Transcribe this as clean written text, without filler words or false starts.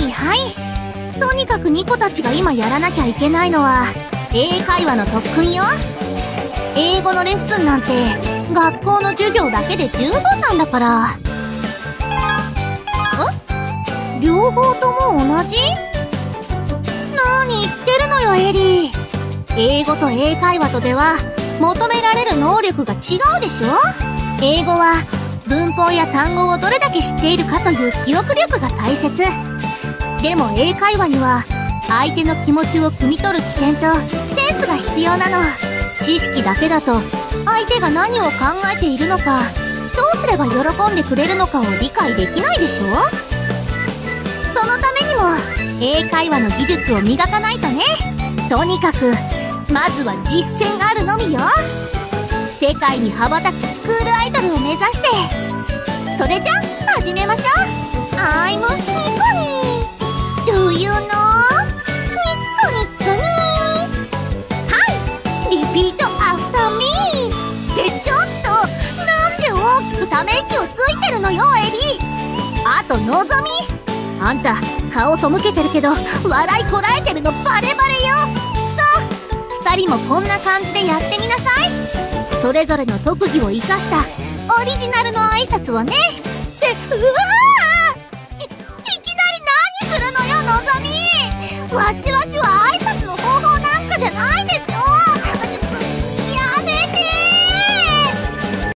はいはい。とにかくニコたちが今やらなきゃいけないのは英会話の特訓よ。英語のレッスンなんて学校の授業だけで十分なんだから。両方とも同じ？何言ってるのよエリー。英語と英会話とでは求められる能力が違うでしょ。英語は文法や単語をどれだけ知っているかという記憶力が大切。でも英会話には相手の気持ちを汲み取る起点とセンスが必要なの。知識だけだと相手が何を考えているのか、どうすれば喜んでくれるのかを理解できないでしょ。そのためにも英会話の技術を磨かないとね。とにかくまずは実践があるのみよ。世界に羽ばたくスクールアイドルを目指して。それじゃ始めましょう。I'm ニコニー Do you know? ニッコニッコニー。はい、リピートアフターミー。ってちょっとなんで大きくため息をついてるのよエリー。あとのぞみ、あんた顔背けてるけど笑いこらえてるのバレバレよ。そう、2人もこんな感じでやってみなさい。それぞれの特技を生かしたオリジナルの挨拶をね。ってうわー、いきなり何するのよのぞみ。わしわし